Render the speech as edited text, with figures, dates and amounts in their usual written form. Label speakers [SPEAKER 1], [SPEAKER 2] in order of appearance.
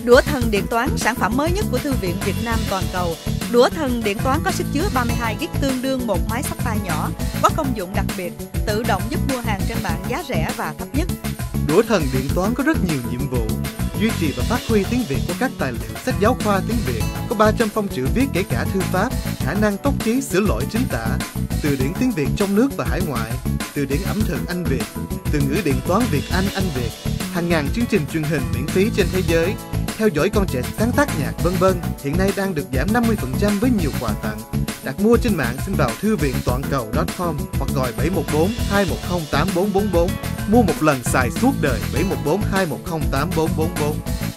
[SPEAKER 1] Đũa thần điện toán, sản phẩm mới nhất của Thư viện Việt Nam toàn cầu. Đũa thần điện toán có sức chứa 32 GB tương đương một máy xách tay nhỏ, có công dụng đặc biệt, tự động giúp mua hàng trên mạng giá rẻ và thấp nhất.
[SPEAKER 2] Đũa thần điện toán có rất nhiều nhiệm vụ: duy trì và phát huy tiếng Việt của các tài liệu sách giáo khoa tiếng Việt, có 300 phông chữ viết kể cả thư pháp, khả năng tốc chí sửa lỗi chính tả, từ điển tiếng Việt trong nước và hải ngoại, từ điển ẩm thực Anh Việt, từ ngữ điện toán Việt Anh Anh Việt, hàng ngàn chương trình truyền hình miễn phí trên thế giới, theo dõi con trẻ sáng tác nhạc vân vân. Hiện nay đang được giảm 50% với nhiều quà tặng. Đặt mua trên mạng xin vào thư viện toàn cầu.com hoặc gọi 714 210 8444. Mua một lần xài suốt đời 714 210 8444.